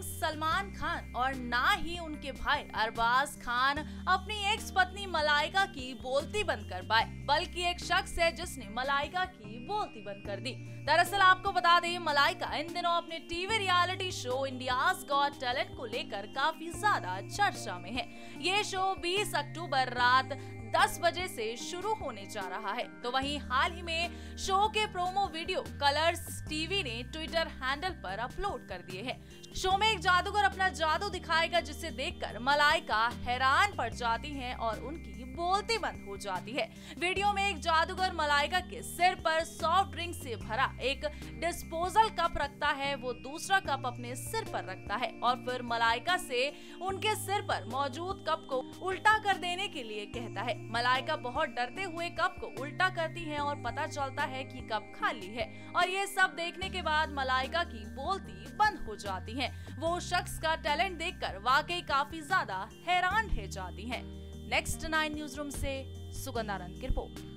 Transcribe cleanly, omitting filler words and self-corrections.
सलमान खान और ना ही उनके भाई अरबाज खान अपनी एक्स पत्नी मलाइका की बोलती बंद कर पाए, बल्कि एक शख्स है जिसने मलाइका की बोलती बंद कर दी। दरअसल आपको बता दें, मलाइका इन दिनों अपने TV reality show India's got talent को लेकर काफी ज्यादा चर्चा में है। ये शो 20 अक्टूबर रात 10 बजे से शुरू होने जा रहा है। तो वहीं हाल ही में शो के प्रोमो वीडियो कलर्स टीवी ने ट्विटर हैंडल पर अपलोड कर दिए हैं। शो में एक जादूगर अपना जादू दिखाएगा, जिसे देखकर मलाइका हैरान पड़ जाती हैं और उनकी बोलती बंद हो जाती है। वीडियो में एक जादूगर मलाइका के सिर पर सॉफ्ट ड्रिंक से भरा एक डिस्पोजल कप रखता है। वो दूसरा कप अपने सिर पर रखता है और फिर मलाइका से उनके सिर पर मौजूद कप को उल्टा कर देने के लिए कहता है। मलाइका बहुत डरते हुए कप को उल्टा करती है और पता चलता है कि कप खाली है, और ये सब देखने के बाद मलाइका की बोलती बंद हो जाती है। वो उस शख्स का टैलेंट देखकर वाकई काफी ज्यादा हैरान रह जाती हैं। नेक्स्ट 9 न्यूज रूम से सुगंधानंद की रिपोर्ट।